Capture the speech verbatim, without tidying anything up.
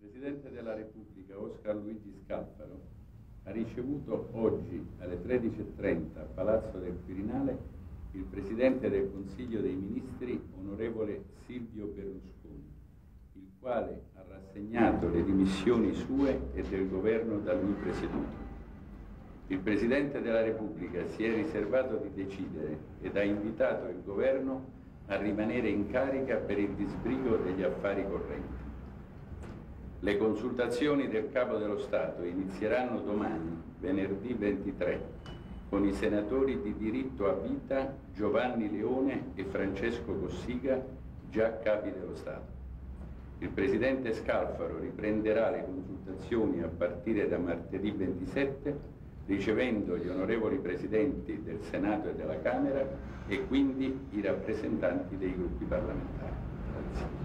Presidente della Repubblica Oscar Luigi Scalfaro ha ricevuto oggi alle tredici e trenta a Palazzo del Quirinale il Presidente del Consiglio dei Ministri, onorevole Silvio Berlusconi, il quale ha rassegnato le dimissioni sue e del governo da lui presieduto. Il Presidente della Repubblica si è riservato di decidere ed ha invitato il governo a rimanere in carica per il disbrigo degli affari correnti. Le consultazioni del Capo dello Stato inizieranno domani, venerdì ventitré, con i senatori di diritto a vita Giovanni Leone e Francesco Cossiga, già capi dello Stato. Il Presidente Scalfaro riprenderà le consultazioni a partire da martedì ventisette, ricevendo gli onorevoli Presidenti del Senato e della Camera e quindi i rappresentanti dei gruppi parlamentari. Grazie.